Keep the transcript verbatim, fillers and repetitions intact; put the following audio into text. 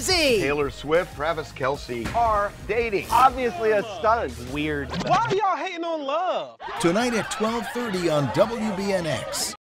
Z. Taylor Swift, Travis Kelce are dating. Obviously a stunt. Weird. Why are y'all hating on love? Tonight at twelve thirty on W B N X.